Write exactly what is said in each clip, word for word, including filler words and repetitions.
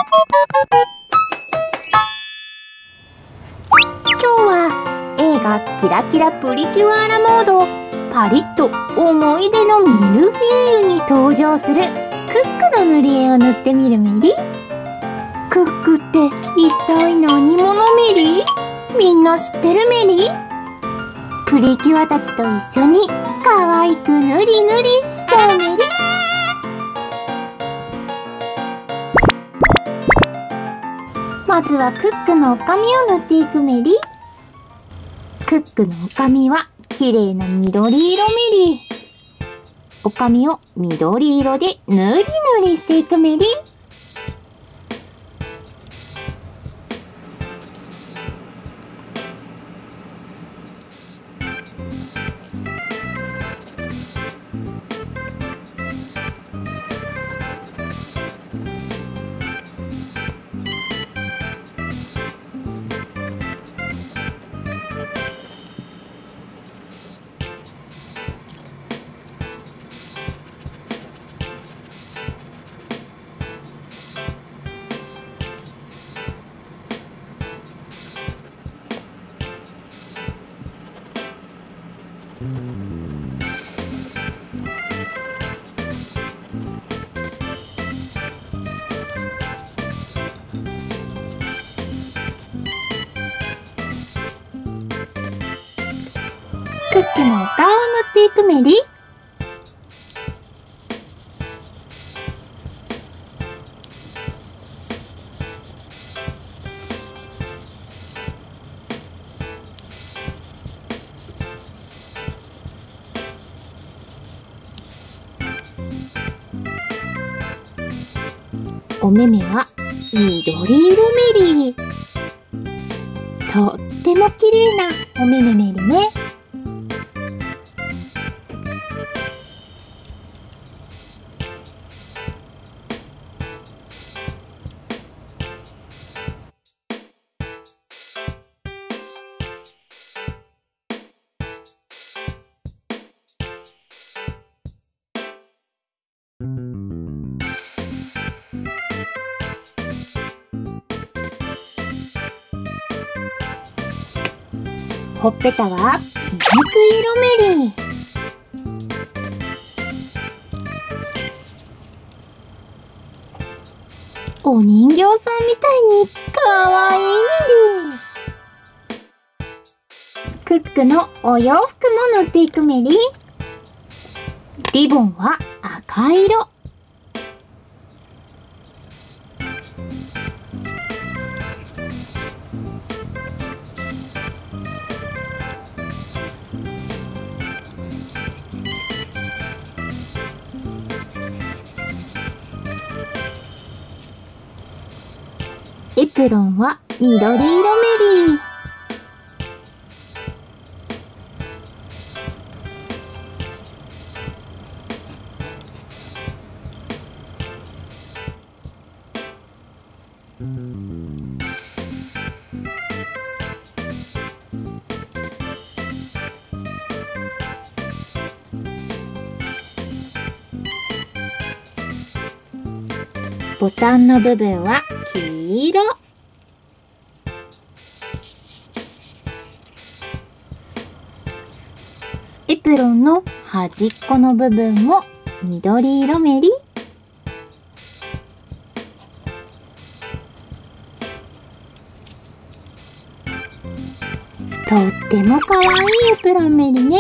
今日は映画キラキラプリキュアラモードパリッと思い出のミルフィーユに登場するクックの塗り絵を塗ってみるメリ。クックって一体何者メリ？みんな知ってるメリ？プリキュアたちと一緒に可愛く塗り塗りしちゃうメリ。まずはクックのお髪を塗っていくメリ。クックのお髪は綺麗な緑色メリ。お髪を緑色で塗り塗りしていくメリ。クックのお顔を塗っていくメリ。お目目は緑色メリー。とっても綺麗なお目目メリね。ほっぺたはピンク色メリー。お人形さんみたいにかわいいメリー。クックのお洋服も塗っていくメリー。リボンは赤色。エプロンは緑色メリー。ボタンの部分は黄色。エプロンの端っこの部分も緑色メリ。とってもかわいいエプロンメリね。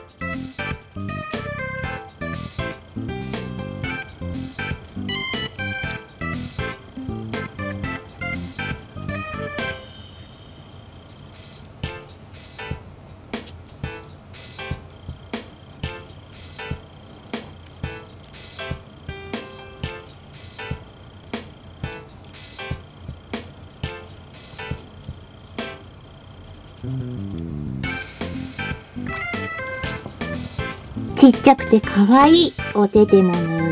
ちっちゃくてかわいいお手手も塗って、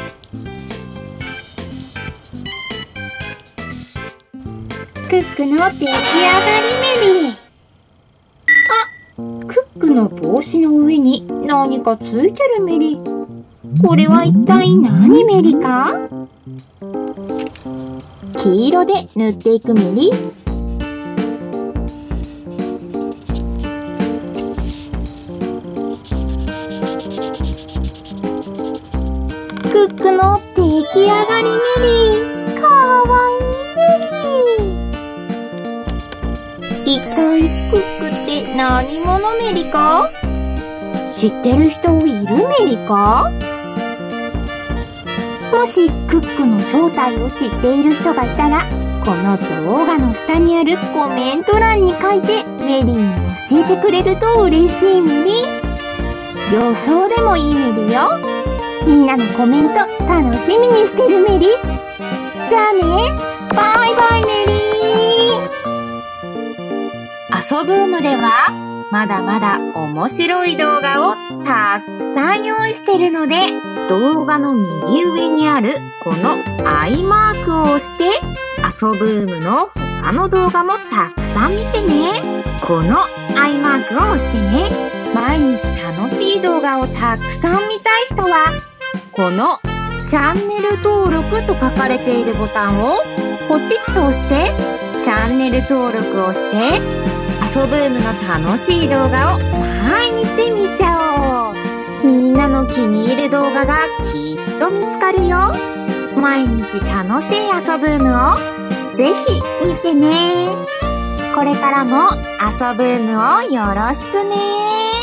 クックの出来上がりメリー。あ、クックの帽子の上に何かついてるメリ。これは一体何メリか？ 黄色で塗っていくメリ。クックの出来上がりメリ。かわいいメリ。一体クックって何者メリか？知ってる人いるメリか？もしクックの正体を知っている人がいたら、この動画の下にあるコメント欄に書いてメリーに教えてくれると嬉しいメリ。予想でもいいメリよ。みんなのコメント楽しみにしてるメリ。じゃあね、バイバイメリー。遊ぶーむではまだまだ面白い動画をたくさん用意してるので、動画の右上にあるこのアイマークを押して、遊ぶーむの他の動画もたくさん見てね。このアイマークを押してね。毎日楽しい動画をたくさん見たい人は、このチャンネル登録と書かれているボタンをポチッと押して、チャンネル登録をして、遊ぶーむの楽しい動画を毎日見ちゃおう。みんなの気に入る動画がきっと見つかるよ。毎日楽しい遊ぶーむをぜひ見てね。これからも遊ぶーむをよろしくね。